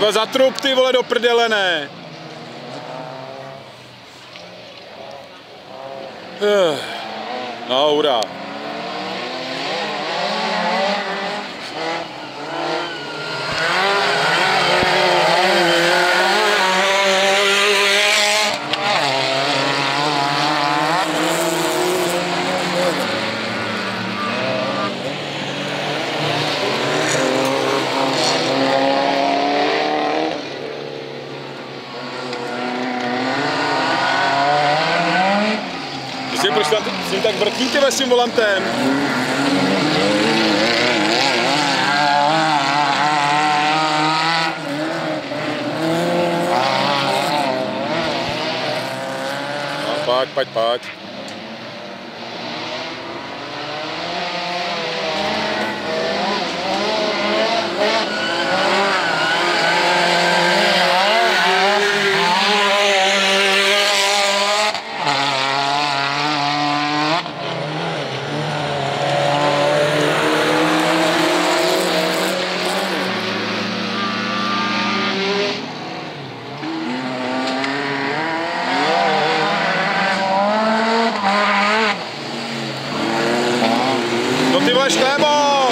Co za trup, ty vole, do prdele, ne? No, hurá. Proč tam s ním tak vrtíte s tím volantem? No, pojď. Ty vole, šlébo!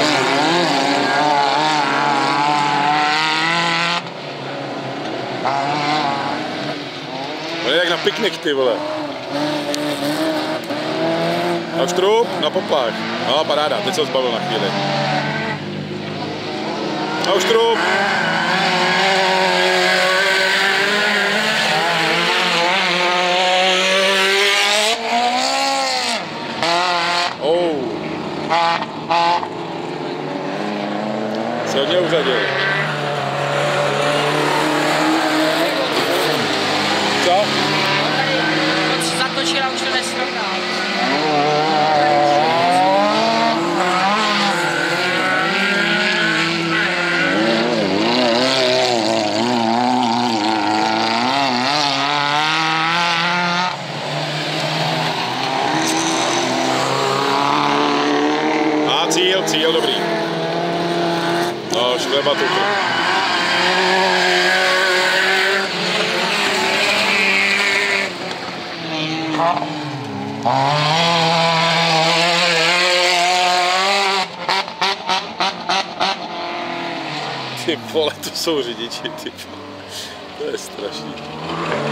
To je jak na piknik, ty vole. Na štrup, na poplach. No, paráda, teď se ho zbavil na chvíli. Na štrup. Se hodně uřadil. Co? On se zatočil a už to nesrovnal. Cíl dobrý. No, škleba tu. Ty vole, to jsou řidiči, ty. To je strašný.